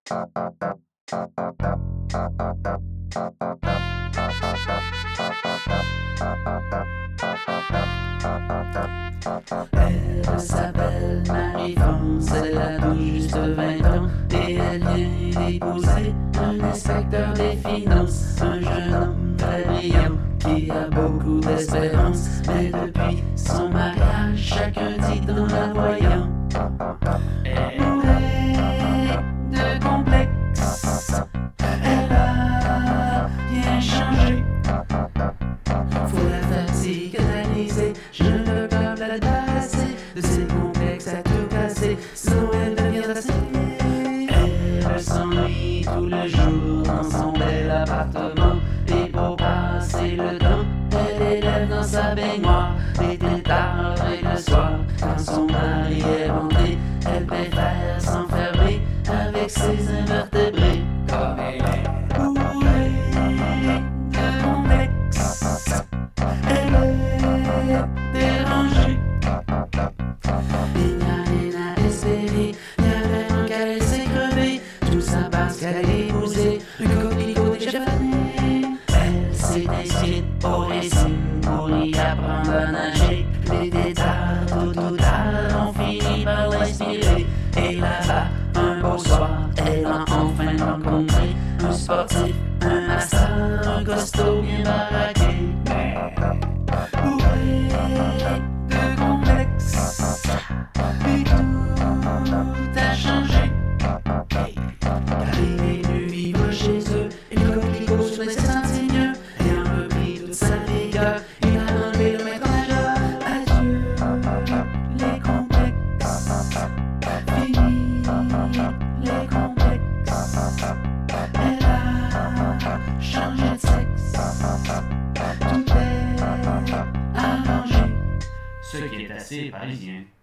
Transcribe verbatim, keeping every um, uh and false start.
Elle s'appelle Marie-France, elle a tout juste vingt ans et elle vient d'épouser un inspecteur des finances, un jeune homme très brillant qui a beaucoup d'espérance. Mais depuis son mariage, chacun dit dans la voyant bourrée de complexe, elle a bien changé. Faut la fatigue analyser, je ne veux pas la dépasser, de ses complexes à tout casser, sinon elle deviendra assez. Elle s'ennuie tout le jour dans son bel appartement, et pour passer le temps, elle élève dans sa baignoire l'été tard et le soir. Quand son mari est rentré, elle préfère s'enfermer avec ses invertébrés. Comme elle est bourrée de complexe, elle est dérangée. Il n'y a rien à espérer, il n'y a vraiment qu'à laisser crever. Tout ça parce qu'elle a épousé un coquelicot déjà fané. Elle s'est inscrite au racing pour y apprendre à nager. Les détails tout ou tard ont fini par l'inspirer. Et là-bas, un beau soir, elle a enfin rencontré un sportif, un master, un costaud bien baraqué. Bourré de complexe, et tout a changé. Car il est venu vivre chez eux, et le coquelicot se laissait sentir mieux. Ayant repris toute sa vigueur, il a enlevé le maître nageur. Adieu les complexes, fini les complexes. Elle a changé de sexe, tout est arrangé. Ce qui est assez parisien.